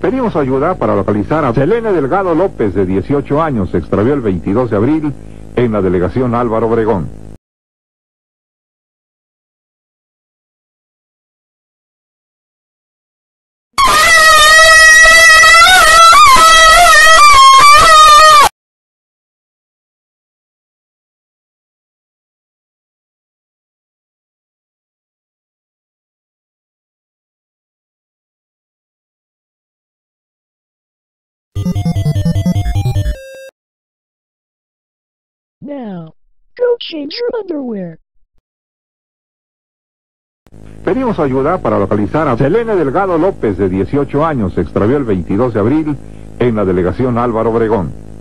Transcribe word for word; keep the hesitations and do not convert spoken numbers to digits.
Pedimos ayuda para localizar a Selene Delgado López, de dieciocho años, se extravió el veintidós de abril en la delegación Álvaro Obregón. Now, go change your underwear. Pedimos ayuda para localizar a Selene Delgado López, de dieciocho años, se extravió el veintidós de abril en la delegación Álvaro Obregón.